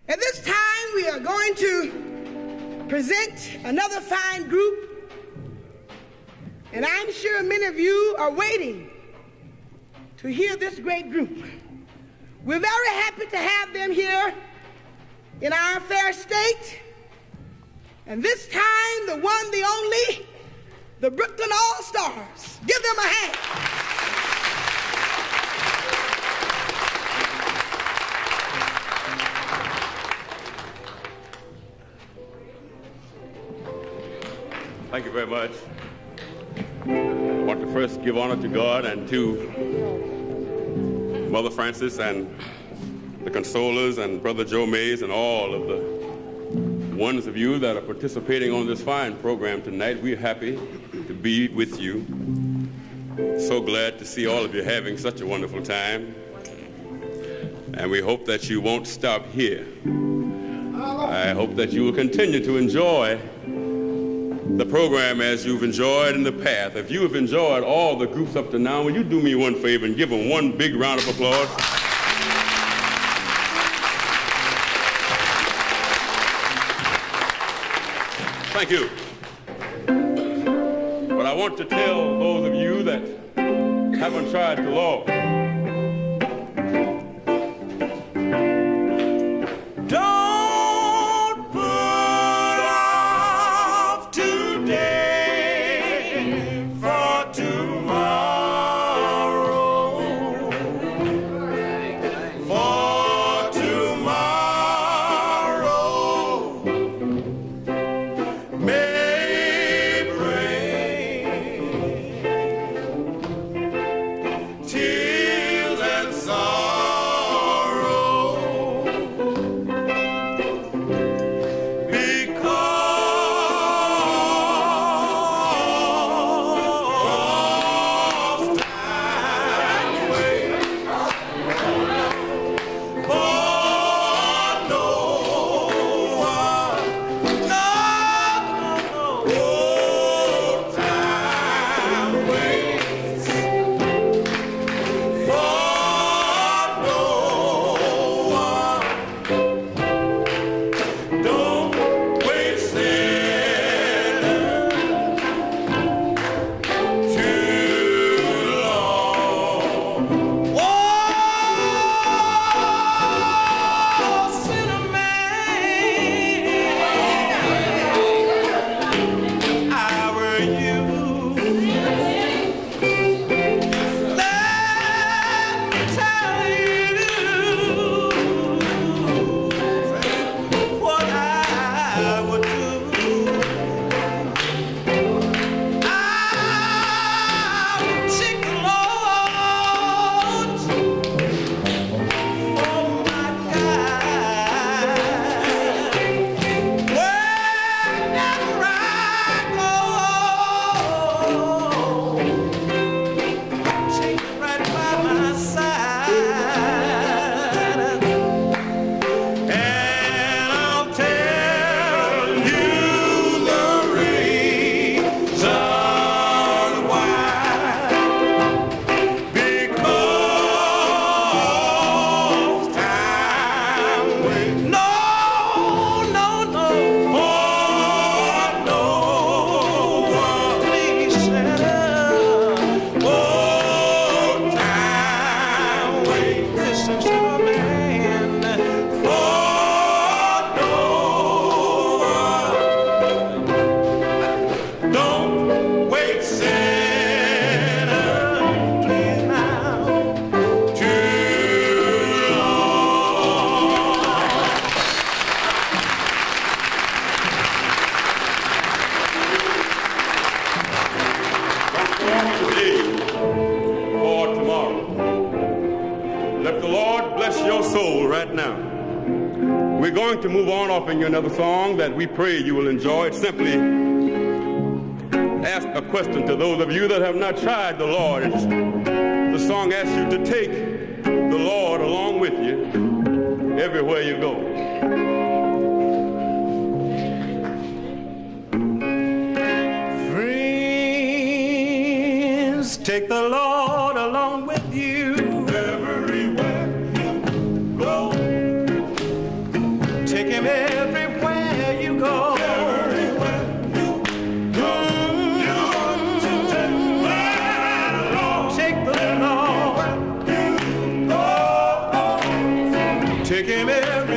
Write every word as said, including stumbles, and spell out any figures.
At this time, we are going to present another fine group, and I'm sure many of you are waiting to hear this great group. We're very happy to have them here in our fair state, and this time, the one, the only, the Brooklyn All-Stars. Give them a hand. Thank you very much. I want to first give honor to God and to Mother Francis and the Consolers and Brother Joe Mays and all of the ones of you that are participating on this fine program tonight. We're happy to be with you. So glad to see all of you having such a wonderful time. And we hope that you won't stop here. I hope that you will continue to enjoy the program as you've enjoyed in the past. If you have enjoyed all the groups up to now, will you do me one favor and give them one big round of applause? Thank you. But I want to tell those of you that haven't tried the law, to move on offering you another song that we pray you will enjoy. It's simply ask a question to those of you that have not tried the Lord. It's, the song asks you to take the Lord along with you everywhere you go. Friends, take the Lord along with you everywhere you go. him everywhere you go. Everywhere you go. Mm-hmm. You ought to take the Lord. Take the Lord. You go. Take him everywhere.